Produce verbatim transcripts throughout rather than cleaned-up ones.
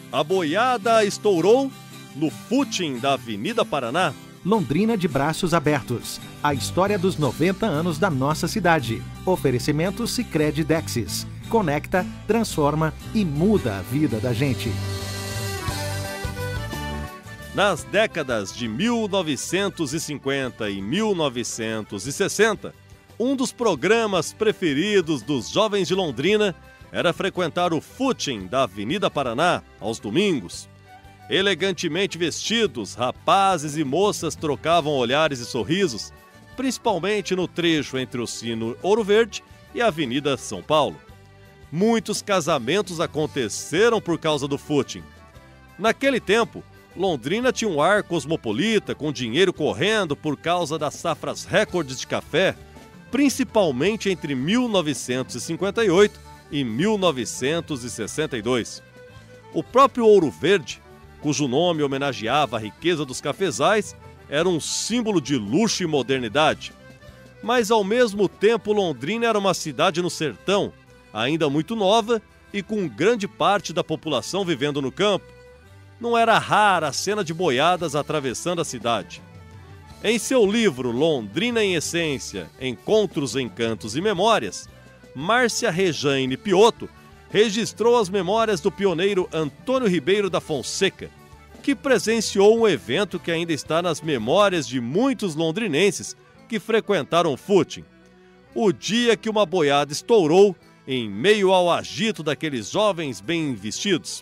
A boiada estourou no footing da Avenida Paraná. Londrina de braços abertos. A história dos noventa anos da nossa cidade. Oferecimento Sicredi Dexis. Conecta, transforma e muda a vida da gente. Nas décadas de mil novecentos e cinquenta e mil novecentos e sessenta, um dos programas preferidos dos jovens de Londrina era frequentar o footing da Avenida Paraná aos domingos. Elegantemente vestidos, rapazes e moças trocavam olhares e sorrisos, principalmente no trecho entre o Sino Ouro Verde e a Avenida São Paulo. Muitos casamentos aconteceram por causa do footing. Naquele tempo, Londrina tinha um ar cosmopolita, com dinheiro correndo por causa das safras recordes de café, principalmente entre mil novecentos e cinquenta e oito e mil novecentos e sessenta e dois. O próprio Ouro Verde, cujo nome homenageava a riqueza dos cafezais, era um símbolo de luxo e modernidade. Mas, ao mesmo tempo, Londrina era uma cidade no sertão, ainda muito nova e com grande parte da população vivendo no campo. Não era rara a cena de boiadas atravessando a cidade. Em seu livro Londrina em Essência, Encontros, Encantos e Memórias, Márcia Rejane Piotto registrou as memórias do pioneiro Antônio Ribeiro da Fonseca, que presenciou um evento que ainda está nas memórias de muitos londrinenses que frequentaram o footing. O dia que uma boiada estourou em meio ao agito daqueles jovens bem vestidos.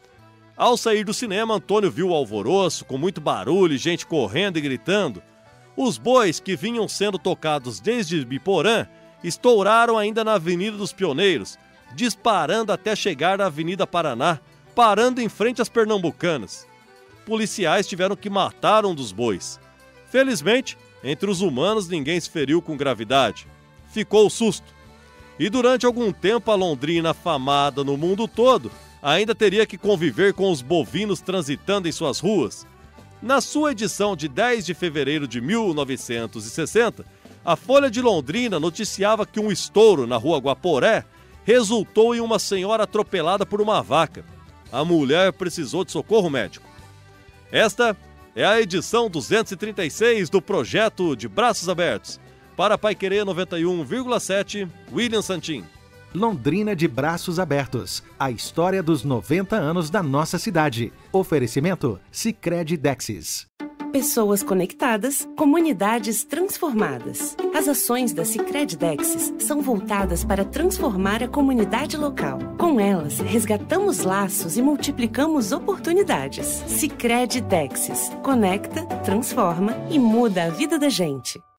Ao sair do cinema, Antônio viu o alvoroço, com muito barulho e gente correndo e gritando. Os bois, que vinham sendo tocados desde Biporã, estouraram ainda na Avenida dos Pioneiros, disparando até chegar na Avenida Paraná, parando em frente às Pernambucanas. Policiais tiveram que matar um dos bois. Felizmente, entre os humanos ninguém se feriu com gravidade. Ficou o susto. E durante algum tempo a Londrina, afamada no mundo todo, ainda teria que conviver com os bovinos transitando em suas ruas. Na sua edição de dez de fevereiro de mil novecentos e sessenta, a Folha de Londrina noticiava que um estouro na rua Guaporé resultou em uma senhora atropelada por uma vaca. A mulher precisou de socorro médico. Esta é a edição duzentos e trinta e seis do projeto de Braços Abertos. Para Paiquerê noventa e um vírgula sete, William Santin. Londrina de braços abertos. A história dos noventa anos da nossa cidade. Oferecimento Sicredi Dexis. Pessoas conectadas, comunidades transformadas. As ações da Sicredi Dexis são voltadas para transformar a comunidade local. Com elas, resgatamos laços e multiplicamos oportunidades. Sicredi Dexis. Conecta, transforma e muda a vida da gente.